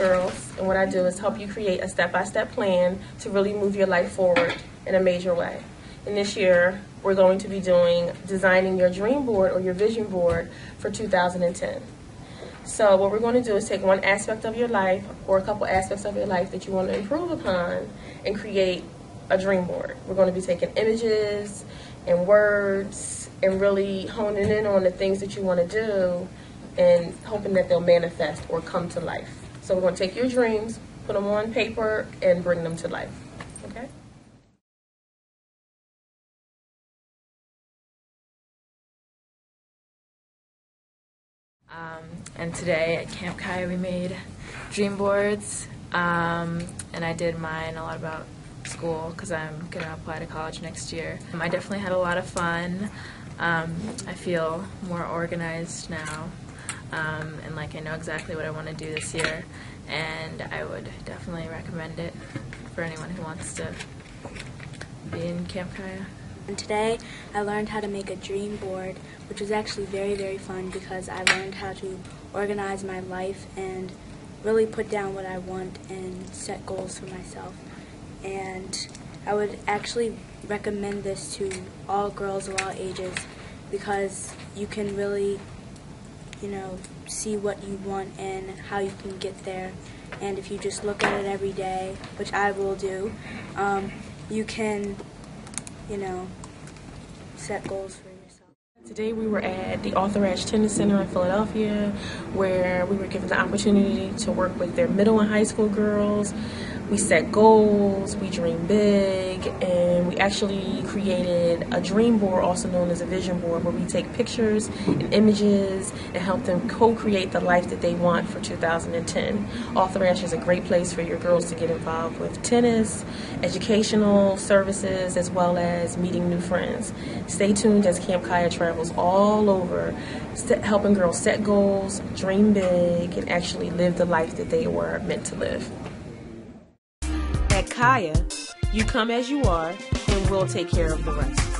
girls, and what I do is help you create a step-by-step plan to really move your life forward in a major way. And this year, we're going to be designing your dream board or your vision board for 2010. So what we're going to do is take one aspect of your life or a couple aspects of your life that you want to improve upon and create a dream board. We're going to be taking images and words and really honing in on the things that you want to do and hoping that they'll manifest or come to life. So we're going to take your dreams, put them on paper, and bring them to life. Okay? And today at Camp C.A.Y.A we made dream boards, and I did mine a lot about school because I'm going to apply to college next year. I definitely had a lot of fun. I feel more organized now, and like I know exactly what I want to do this year, and I would definitely recommend it for anyone who wants to be in Camp C.A.Y.A. And today I learned how to make a dream board, which was actually very, very fun because I learned how to organize my life and really put down what I want and set goals for myself. And I would actually recommend this to all girls of all ages because you can really, see what you want and how you can get there. And if you just look at it every day, which I will do, you can set goals for yourself. Today we were at the Arthur Ashe Tennis Center in Philadelphia, where we were given the opportunity to work with their middle and high school girls. We set goals, we dream big, and we actually created a dream board, also known as a vision board, where we take pictures and images and help them co-create the life that they want for 2010. Arthur Ashe is a great place for your girls to get involved with tennis, educational services, as well as meeting new friends. Stay tuned as Camp C.A.Y.A travels all over, helping girls set goals, dream big, and actually live the life that they were meant to live. At C.A.Y.A, you come as you are, and we'll take care of the rest.